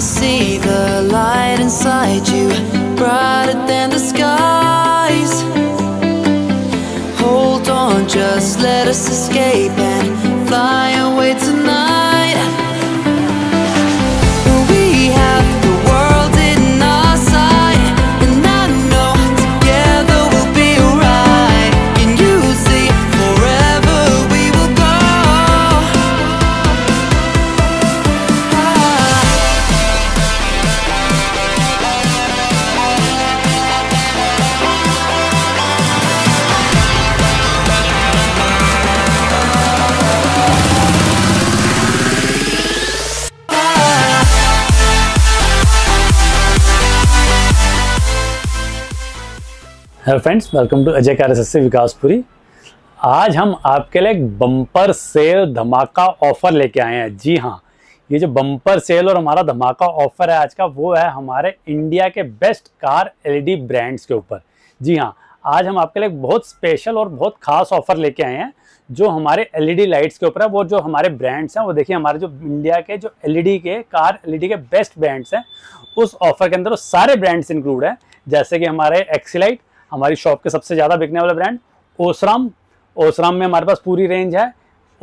see the light inside you, brighter than the skies. Hold on, just let us escape and fly away tonight. We have the world in our sight, and I know together we'll be alright. Can you see forever we will go? Hello friends, welcome to Ajay car से विकासपुरी। आज हम आपके लिए एक bumper sale धमाका offer लेके आए हैं। जी हाँ, ये जो बम्पर सेल और हमारा धमाका ऑफर है आज का, वो है हमारे इंडिया के बेस्ट कार एलईडी ब्रांड्स के ऊपर। जी हाँ, आज हम आपके लिए एक बहुत स्पेशल और बहुत खास ऑफर लेके आए हैं जो हमारे एलईडी लाइट्स के ऊपर है। वो जो हमारे ब्रांड्स हैं, वो देखिए हमारे जो इंडिया के जो एलईडी के कार एलईडी के बेस्ट ब्रांड्स हैं, उस ऑफर के अंदर वो सारे ब्रांड्स इंक्लूड हैं। जैसे कि हमारे एक्सीलाइट, हमारी शॉप के सबसे ज़्यादा बिकने वाला ब्रांड। ओसराम में हमारे पास पूरी रेंज है।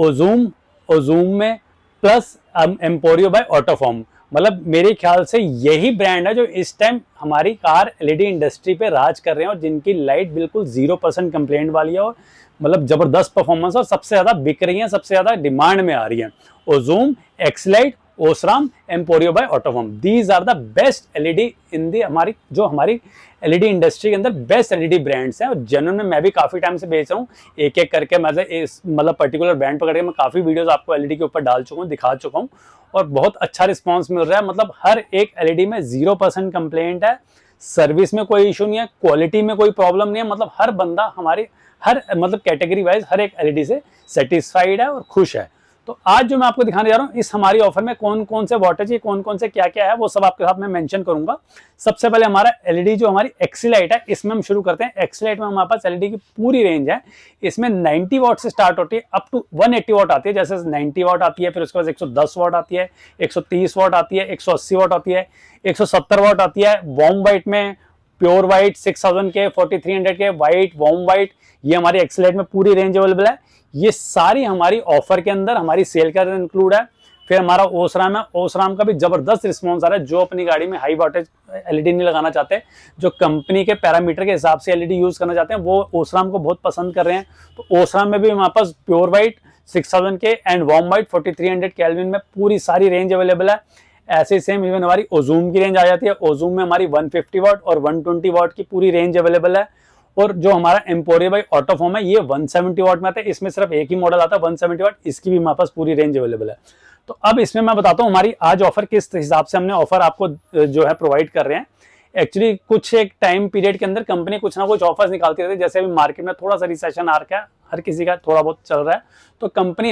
ओजूम में प्लस एम्पोरियो बाय ऑटोफॉर्म। मतलब मेरे ख्याल से यही ब्रांड है जो इस टाइम हमारी कार एलईडी इंडस्ट्री पे राज कर रहे हैं और जिनकी लाइट बिल्कुल 0% कंप्लेंट वाली है और मतलब ज़बरदस्त परफॉर्मेंस और सबसे ज़्यादा बिक रही है, सबसे ज़्यादा डिमांड में आ रही है। Ozoom, Excelite, Osram, Emporio by Autoform, these are the best LED in the हमारी एलईडी इंडस्ट्री के अंदर बेस्ट एलईडी ब्रांड्स हैं। और जनरल में मैं भी काफी टाइम से बेच रहा हूँ, एक एक करके मतलब पर्टिकुलर ब्रांड पकड़ के मैं काफी वीडियोस आपको एलईडी के ऊपर डाल चुका हूँ, दिखा चुका हूँ और बहुत अच्छा रिस्पांस मिल रहा है। मतलब हर एक एलईडी में 0% कंप्लेंट है, सर्विस में कोई इशू नहीं है, क्वालिटी में कोई प्रॉब्लम नहीं है। मतलब हर बंदा हमारी हर मतलब कैटेगरी वाइज हर एक एलईडी से सेटिस्फाइड है और खुश है। तो आज जो मैं आपको दिखाने जा रहा हूँ इस हमारी ऑफर में कौन कौन से वॉटेज है, कौन कौन से क्या क्या है, वो सब आपके साथ मैं मेंशन करूंगा। सबसे पहले हमारा एलईडी जो हमारी एक्सीलाइट है, इसमें हम शुरू करते हैं। एक्सीलाइट में हमारे पास एलईडी की पूरी रेंज है। इसमें 90 वॉट से स्टार्ट होती है, अप टू 180 वॉट आती है। जैसे 90 वॉट आती है, फिर उसके बाद 110 वॉट आती है, 130 वॉट आती है, 180 वॉट आती है, 170 वॉट आती है। वॉर्म वाइट में प्योर वाइट 6000 के, 4300 के वाइट, वॉर्म वाइट, ये हमारी एक्सीलाइट में पूरी रेंज अवेलेबल है। ये सारी हमारी ऑफर के अंदर हमारी सेल का इंक्लूड है। फिर हमारा ओसराम है। ओसराम का भी जबरदस्त रिस्पांस आ रहा है। जो अपनी गाड़ी में हाई वोल्टेज एलईडी नहीं लगाना चाहते, जो कंपनी के पैरामीटर के हिसाब से एलईडी यूज करना चाहते हैं, वो ओसराम को बहुत पसंद कर रहे हैं। तो ओसराम में भी हमारे पास प्योर वाइट 6000 के एंड वार्म वाइट 4300 केल्विन में पूरी सारी रेंज अवेलेबल है। ऐसे सेम इवन हमारी ओजूम की रेंज आ जाती है। ओजूम में हमारी 150 वाट और 120 वाट की पूरी रेंज अवेलेबल है। और जो हमारा एम्पोरियो बाय ऑटोफॉर्म है, ये 170 वाट में आता है। इसमें सिर्फ एक ही मॉडल आता है 170 वाट, इसकी भी हमारे पास पूरी रेंज अवेलेबल है। तो अब इसमें मैं बताता हूँ हमारी आज ऑफर किस हिसाब से हमने ऑफर आपको जो है प्रोवाइड कर रहे हैं। एक्चुअली कुछ एक टाइम पीरियड के अंदर कंपनी कुछ ना कुछ ऑफर्स निकालती रहती है। जैसे अभी मार्केट में थोड़ा सा रिसेशन आ रखा है, हर किसी का थोड़ा बहुत चल रहा है, तो कंपनी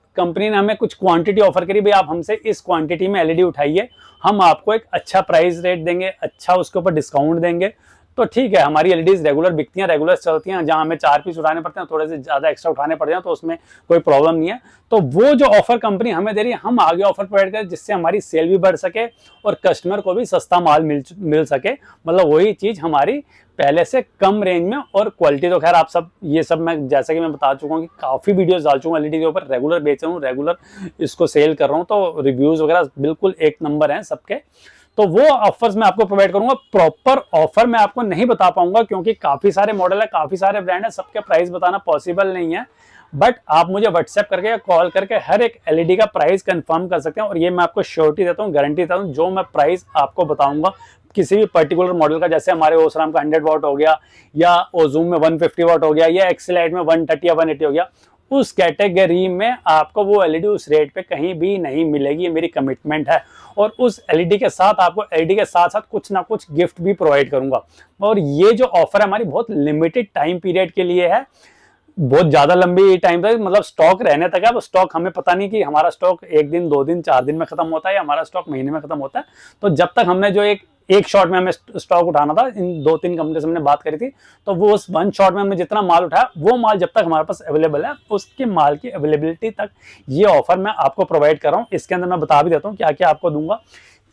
ने हमें कुछ क्वांटिटी ऑफर करी, भाई आप हमसे इस क्वांटिटी में एलईडी उठाइए, हम आपको एक अच्छा प्राइस रेट देंगे, अच्छा उसके ऊपर डिस्काउंट देंगे। तो ठीक है, हमारी एलईडीज रेगुलर बिकती हैं, रेगुलर चलती हैं। जहां हमें 4 पीस उठाने पड़ते हैं, थोड़े से ज्यादा एक्स्ट्रा उठाने पड़ जाए तो उसमें कोई प्रॉब्लम नहीं है। तो वो जो ऑफर कंपनी हमें दे रही है, हम आगे ऑफर प्रोवाइड करें जिससे हमारी सेल भी बढ़ सके और कस्टमर को भी सस्ता माल मिल सके। मतलब वही चीज हमारी पहले से कम रेंज में और क्वालिटी। तो खैर आप सब ये सब मैं जैसा कि मैं बता चुका हूँ कि काफी वीडियोस डाल चुका हूँ एलईडी के ऊपर, रेगुलर बेच रहा हूँ, रेगुलर इसको सेल कर रहा हूँ, तो रिव्यूज वगैरह बिल्कुल एक नंबर हैं सबके। तो वो ऑफर्स मैं आपको प्रोवाइड करूंगा। प्रॉपर ऑफर मैं आपको नहीं बता पाऊंगा क्योंकि काफी सारे मॉडल है, काफी सारे ब्रांड है, सबके प्राइस बताना पॉसिबल नहीं है। बट आप मुझे व्हाट्सएप करके या कॉल करके हर एक एलईडी का प्राइस कंफर्म कर सकते हैं और ये मैं आपको श्योरिटी देता हूँ, गारंटी देता हूँ। जो मैं प्राइस आपको बताऊंगा किसी भी पर्टिकुलर मॉडल का, जैसे हमारे ओसराम का 100 वाट हो गया, या ओजूम में 150 वाट हो गया, या एक्सीलाइट में 130 या 180 हो गया, उस कैटेगरी में आपको वो एलईडी उस रेट पे कहीं भी नहीं मिलेगी। ये मेरी कमिटमेंट है। और उस एलईडी के साथ आपको एलईडी के साथ साथ कुछ ना कुछ गिफ्ट भी प्रोवाइड करूंगा। और ये जो ऑफर है हमारी बहुत लिमिटेड टाइम पीरियड के लिए है, बहुत ज्यादा लंबी टाइम तक, मतलब स्टॉक रहने तक है। अब स्टॉक हमें पता नहीं कि हमारा स्टॉक 1 दिन 2 दिन 4 दिन में खत्म होता है या हमारा स्टॉक महीने में खत्म होता है। तो जब तक हमने जो एक शॉट में हमें स्टॉक उठाना था, इन 2-3 कंपनी से हमने बात करी थी, तो वो उस 1 शॉट में हमने जितना माल उठाया, वो माल जब तक हमारे पास अवेलेबल है, उसके माल की अवेलेबिलिटी तक ये ऑफर मैं आपको प्रोवाइड कर रहा हूँ। इसके अंदर मैं बता भी देता हूँ क्या क्या आपको दूंगा।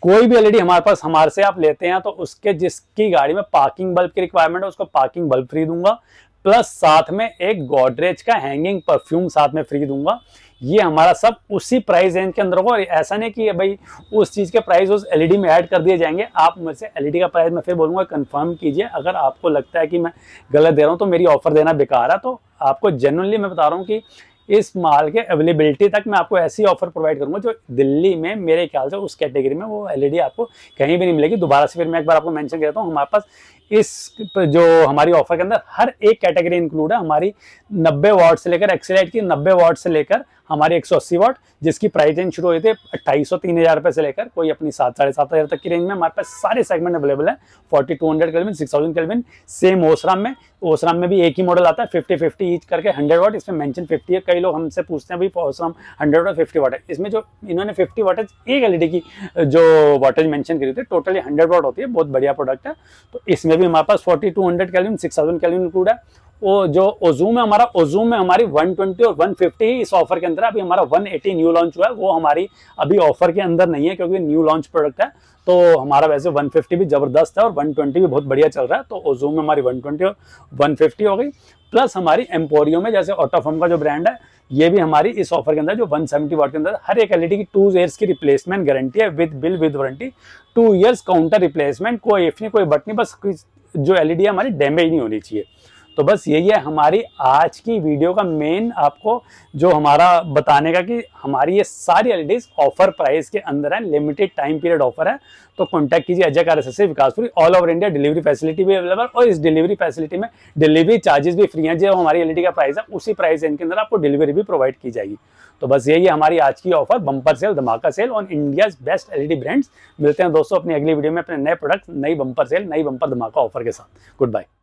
कोई भी एलईडी हमारे पास हमारे से आप लेते हैं तो उसके जिसकी गाड़ी में पार्किंग बल्ब की रिक्वायरमेंट है उसको पार्किंग बल्ब फ्री दूंगा, प्लस साथ में एक गोदरेज का हैंगिंग परफ्यूम साथ में फ्री दूंगा। ये हमारा सब उसी प्राइस रेंज के अंदर होगा। और ऐसा नहीं कि भाई उस चीज के प्राइस उस एलईडी में ऐड कर दिए जाएंगे। आप मेरे से एलईडी का प्राइस मैं फिर बोलूंगा कंफर्म कीजिए। अगर आपको लगता है कि मैं गलत दे रहा हूं तो मेरी ऑफर देना बेकार है। तो आपको जेन्युइनली मैं बता रहा हूं कि इस माल के अवेलेबिलिटी तक मैं आपको ऐसी ऑफर प्रोवाइड करूंगा जो दिल्ली में मेरे ख्याल से उस कैटेगरी में वो एलईडी आपको कहीं भी नहीं मिलेगी। दोबारा से फिर मैं एक बार आपको मेंशन कर देता हूं, हमारे पास इस जो हमारी ऑफर के अंदर हर एक कैटेगरी इंक्लूड है। हमारी 90 वाट से लेकर एक्सीलाइट की 90 वाट से लेकर हमारी 180 वाट, जिसकी प्राइस रेंज शुरू हुई थी 2800-3000 रुपए से लेकर कोई अपनी 7-7,500 तक की रेंज में हमारे पास सारे सेगमेंट अवेलेबल है। 4200 केल्विन, 6000 केल्विन, सेम ओसराम में भी एक ही मॉडल आता है 50-50 ईच करके 100 वाट। इसमें मेंशन 50 है। कई लोग हमसे पूछते हैं भाई ओसराम 100 वाट 50 वाट है। इसमें जो इन्होंने 50 वाटेज एक एलईडी की जो वाटेज मेंशन करी थी टोटली 100 वाट होती है। बहुत बढ़िया प्रोडक्ट है। तो इसमें भी हमारे पास 4200 केल्विन, 6000 केल्विन इंक्लूड है। वो जो ओजूम है हमारा, ओजूम में हमारी 120 और 150 ही इस ऑफर के अंदर है। अभी हमारा 180 न्यू लॉन्च हुआ है, वो हमारी अभी ऑफर के अंदर नहीं है क्योंकि न्यू लॉन्च प्रोडक्ट है। तो हमारा वैसे 150 भी जबरदस्त है और 120 भी बहुत बढ़िया चल रहा है। तो ओजूम में हमारी 120 और 150 हो गई। प्लस हमारी एम्पोरियो में जैसे ऑटोफॉर्म का जो ब्रांड है, ये भी हमारी इस ऑफर के अंदर जो 170 वाट के अंदर हर एक एलईडी की 2 ईयर्स की रिप्लेसमेंट गारंटी है with bill with warranty. 2 years counter replacement, कोई इफ नहीं कोई बट नहीं, बस जो एलईडी है हमारी डैमेज नहीं होनी चाहिए। तो बस यही है हमारी आज की वीडियो का मेन आपको जो हमारा बताने का कि हमारी ये सारी एलईडीज ऑफर प्राइस के अंदर है, लिमिटेड टाइम पीरियड ऑफर है। तो कांटेक्ट कीजिए Ajay car accessory Vikaspuri. All over India delivery facility भी अवेलेबल और इस डिलीवरी फैसिलिटी में डिलीवरी चार्जेस भी फ्री हैं। जो हमारी एलईडी का प्राइस है उसी प्राइस इनके अंदर आपको डिलीवरी भी प्रोवाइड की जाएगी। तो बस यही है हमारी आज की ऑफर, बम्पर सेल, धमाका sale on India's best LED brands. मिलते हैं दोस्तों अपनी अगली वीडियो में अपने नए प्रोडक्ट, नई बम्पर सेल, नई बम्पर धमाका ऑफर के साथ। Good bye.